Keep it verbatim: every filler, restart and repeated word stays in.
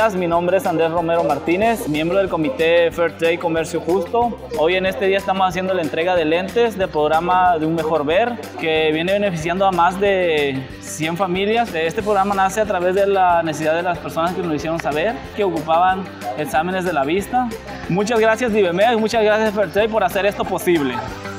días, mi nombre es Andrés Romero Martínez, miembro del Comité Fair Trade Comercio Justo. Hoy en este día estamos haciendo la entrega de lentes del programa de Un Mejor Ver, que viene beneficiando a más de cien familias. Este programa nace a través de la necesidad de las personas que nos hicieron saber que ocupaban exámenes de la vista. Muchas gracias Divemed, muchas gracias Fair Trade por hacer esto posible.